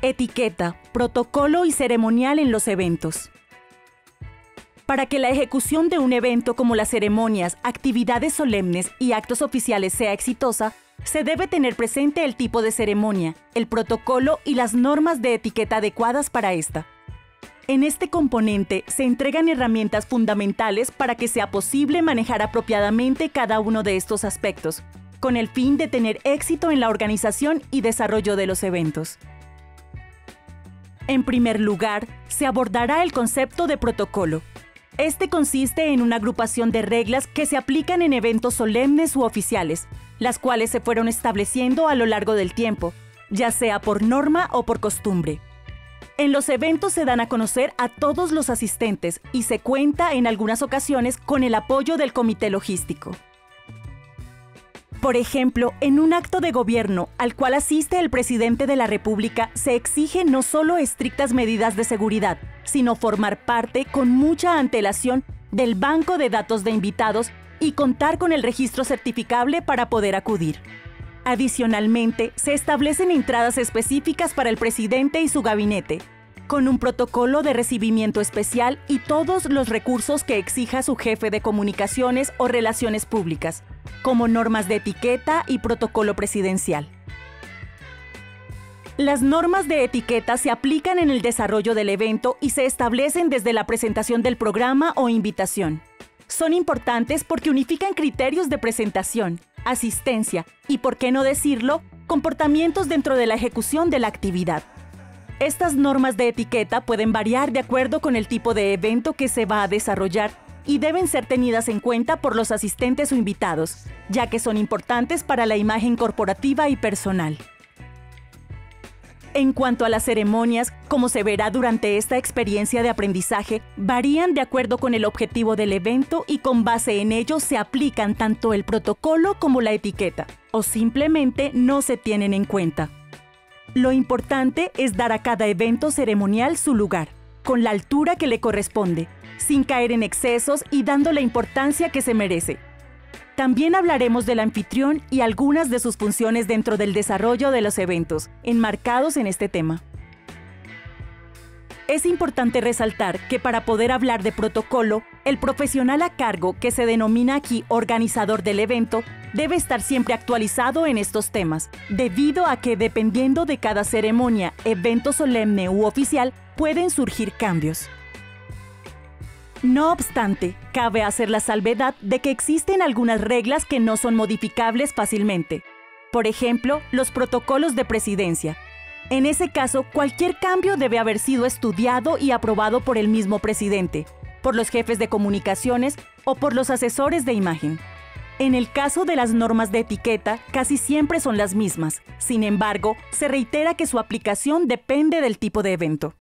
Etiqueta, protocolo y ceremonial en los eventos. Para que la ejecución de un evento como las ceremonias, actividades solemnes y actos oficiales sea exitosa, se debe tener presente el tipo de ceremonia, el protocolo y las normas de etiqueta adecuadas para esta. En este componente se entregan herramientas fundamentales para que sea posible manejar apropiadamente cada uno de estos aspectos, con el fin de tener éxito en la organización y desarrollo de los eventos. En primer lugar, se abordará el concepto de protocolo. Este consiste en una agrupación de reglas que se aplican en eventos solemnes u oficiales, las cuales se fueron estableciendo a lo largo del tiempo, ya sea por norma o por costumbre. En los eventos se dan a conocer a todos los asistentes y se cuenta en algunas ocasiones con el apoyo del comité logístico. Por ejemplo, en un acto de gobierno al cual asiste el presidente de la República, se exige no solo estrictas medidas de seguridad, sino formar parte con mucha antelación del banco de datos de invitados y contar con el registro certificable para poder acudir. Adicionalmente, se establecen entradas específicas para el presidente y su gabinete, con un protocolo de recibimiento especial y todos los recursos que exija su jefe de comunicaciones o relaciones públicas, como normas de etiqueta y protocolo presidencial. Las normas de etiqueta se aplican en el desarrollo del evento y se establecen desde la presentación del programa o invitación. Son importantes porque unifican criterios de presentación, asistencia y, por qué no decirlo, comportamientos dentro de la ejecución de la actividad. Estas normas de etiqueta pueden variar de acuerdo con el tipo de evento que se va a desarrollar y deben ser tenidas en cuenta por los asistentes o invitados, ya que son importantes para la imagen corporativa y personal. En cuanto a las ceremonias, como se verá durante esta experiencia de aprendizaje, varían de acuerdo con el objetivo del evento y con base en ello se aplican tanto el protocolo como la etiqueta, o simplemente no se tienen en cuenta. Lo importante es dar a cada evento ceremonial su lugar, con la altura que le corresponde, sin caer en excesos y dando la importancia que se merece. También hablaremos del anfitrión y algunas de sus funciones dentro del desarrollo de los eventos, enmarcados en este tema. Es importante resaltar que para poder hablar de protocolo, el profesional a cargo, que se denomina aquí organizador del evento, debe estar siempre actualizado en estos temas, debido a que dependiendo de cada ceremonia, evento solemne u oficial, pueden surgir cambios. No obstante, cabe hacer la salvedad de que existen algunas reglas que no son modificables fácilmente. Por ejemplo, los protocolos de presidencia. En ese caso, cualquier cambio debe haber sido estudiado y aprobado por el mismo presidente, por los jefes de comunicaciones o por los asesores de imagen. En el caso de las normas de etiqueta, casi siempre son las mismas. Sin embargo, se reitera que su aplicación depende del tipo de evento.